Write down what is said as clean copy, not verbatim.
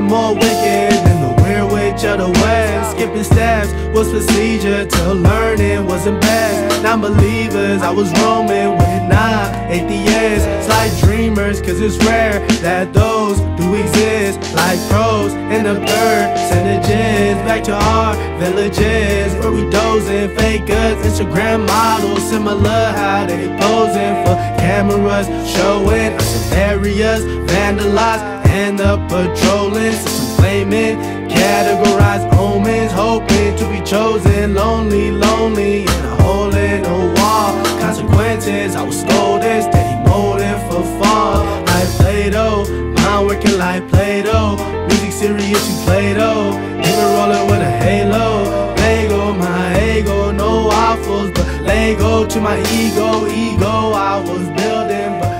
Nothing more wicked than the weird witch of the West. Skipping steps was procedure till learning wasn't best. Non-believers, I was roaming with non-atheists. Slight dreamers, cause it's rare that those do exist. Like pros in the percentages. Back to our villages where we dozing. Fake goods, Instagram models, similar how they posing for cameras, showing us in areas vandalized. End up patrolling, some flaming, categorized omens, hoping to be chosen. Lonely, lonely, in a hole in a wall. Consequences, I was scolded, steady molding for fall. Like Play-Doh, mind working like Play-Doh. Music serious, you Play-Doh. Even rolling with a halo. Lego, my ego, no waffles, but Lego to my ego. I was building, but